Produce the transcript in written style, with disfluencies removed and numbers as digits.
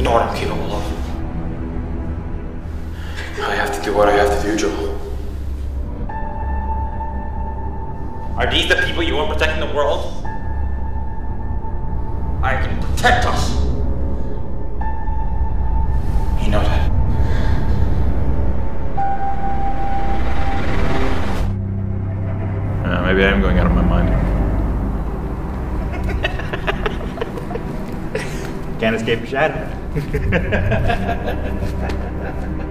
know what I'm capable of. I have to do what I have to do, Joel. Are these the people you want protecting the world? I can protect us. You know that. Maybe I am going out of my mind. Can't escape your shadow.